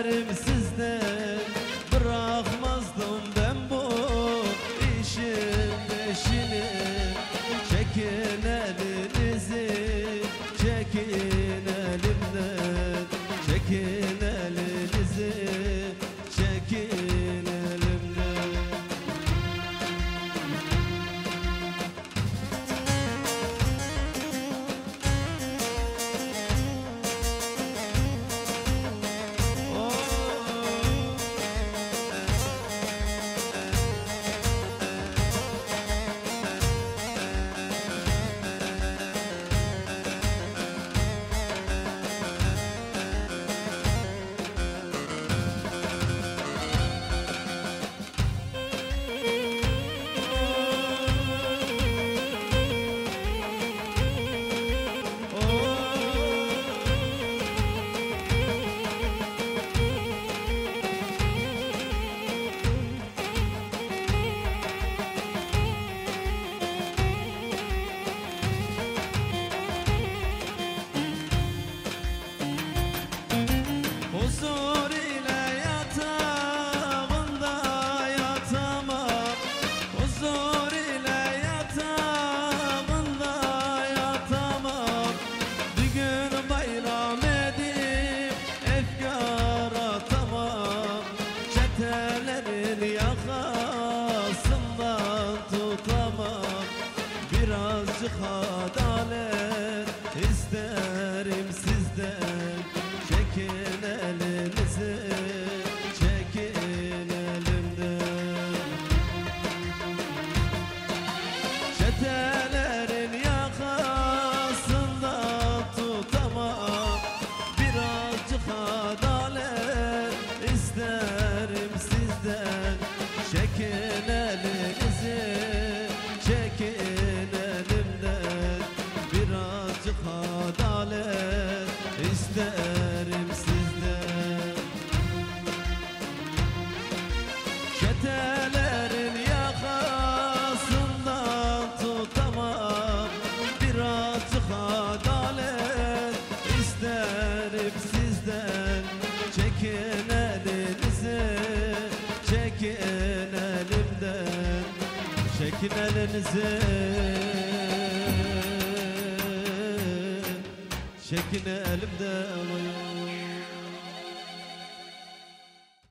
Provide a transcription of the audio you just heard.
isterim sizden, bırakmazdım ben bu işin peşini. Çekin elinizi, çekin elimden, çekin elinizi, çekin elimden. Huzur ile yatağında yatamam, huzur ile yatağında yatamam. Bir gün bayram edip efkar atamam, çetelerin yakasından tutamam. Birazcık adalet isterim sizden, çekin elinizi, çekin elimden. Çetelerin yakasından tutamam, birazcık adalet isterim sizden. Çekin elinizi, çekin elimden, birazcık adalet isterim sizden. Çetelerin yakasından tutamam, birazcık adalet isterim sizden. Çekin elinizi, çekin elimden, çekin elinizi, çekin elimden.